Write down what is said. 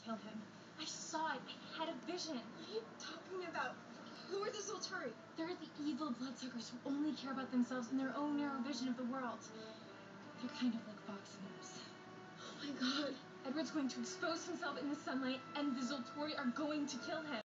kill him. I saw it. I had a vision. What are you talking about? Who are the Zolturi? They're the evil bloodsuckers who only care about themselves and their own narrow vision of the world. They're kind of like fox moose. Oh my god. Edward's going to expose himself in the sunlight, and the Zolturi are going to kill him.